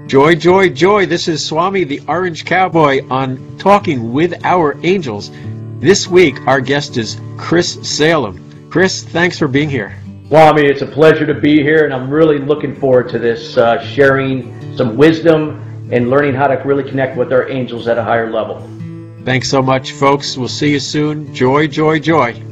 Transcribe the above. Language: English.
Joy, joy, joy. This is Swami, the Orange Cowboy, on Talking with Our Angels. This week, our guest is Chris Salem. Chris, thanks for being here. Swami, it's a pleasure to be here, and I'm really looking forward to this, sharing some wisdom and learning how to really connect with our angels at a higher level. Thanks so much, folks. We'll see you soon. Joy, joy, joy.